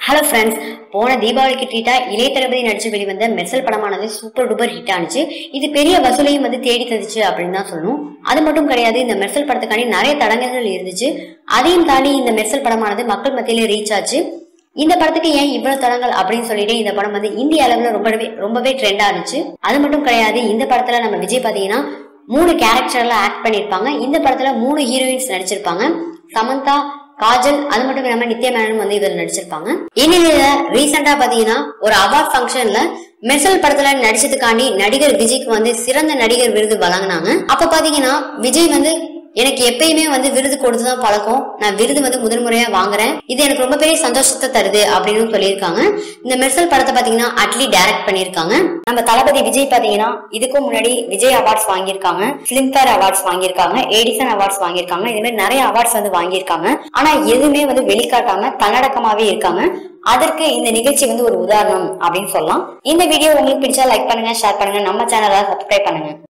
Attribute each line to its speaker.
Speaker 1: Hello friends, போன தீபாவளிக்கு ட்ரீட்டா இளைய தளபதி நடிச்சு வெளிவந்த மெர்சல் படமானது சூப்பர் டூப்பர் ஹிட் ஆனிச்சு. இது பெரிய வசூலையும் தேடி தந்துச்சு அப்படின்னு தான் சொல்லணும். அது மட்டும் கிடையாது, இந்த மெர்சல் படத்துக்காண்டி நிறைய தடங்கல்கள் இருந்துச்சு. அதையும் தாண்டி இந்த மெர்சல் படமானது மக்கள் மத்தியில ரீச் ஆச்சு. இந்த படத்துக்கு ஏன் இவ்வளவு தடங்கள் அப்படின்னு சொல்லிட்டு இந்த படம் இந்திய அளவுல ரொம்பவே ட்ரெண்ட் ஆனிச்சு. அது மட்டும் கிடையாது, இந்த படத்துல நம்ம விஜய் பாத்தீங்கன்னா 3 கேரக்டர்ல ஆக்ட் பண்ணிருப்பாங்க. இந்த படத்துல 3 ஹீரோயின்ஸ் நடிச்சிருப்பாங்க. சமந்தா, காஜல், அது மட்டும் இல்லாம நித்யா மேனன் இதுல நடிச்சிருப்பாங்க. இந்நிலையில ரீசெண்டா பாத்தீங்கன்னா ஒரு அவார்ட் ஃபங்க்ஷன்ல மெர்சல் படத்துல நடிச்சதுக்காண்டி நடிகர் விஜய்க்கு சிறந்த நடிகர் விருது வழங்கினாங்க. அப்ப பாத்தீங்கன்னா விஜய் எனக்கு எப்பயுமே விருது கொடுத்துதான் பழக்கம், நான் விருது முதன்முறையா வாங்குறேன், இது எனக்கு ரொம்ப பெரிய சந்தோஷத்தை தருது அப்படின்னு சொல்லியிருக்காங்க. இந்த மெர்சல் படத்தை பாத்தீங்கன்னா அட்லி டைரக்ட் பண்ணிருக்காங்க. நம்ம தளபதி விஜய் பாத்தீங்கன்னா இதுக்கும் முன்னாடி விஜய் அவார்ட்ஸ் வாங்கியிருக்காங்க, பிலிம்பேர் அவார்ட்ஸ் வாங்கியிருக்காங்க, எடிசன் அவார்ட்ஸ் வாங்கியிருக்காங்க. இது மாதிரி நிறைய அவார்ட்ஸ் வாங்கியிருக்காங்க. ஆனா எதுவுமே வெளிக்காட்டாம தன்னடக்கமாவே இருக்காங்க. அதற்கு இந்த நிகழ்ச்சி ஒரு உதாரணம் அப்படின்னு சொல்லலாம். இந்த வீடியோ உங்களுக்கு பிடிச்சா லைக் பண்ணுங்க, ஷேர் பண்ணுங்க, நம்ம சேனலை சப்ஸ்கிரைப் பண்ணுங்க.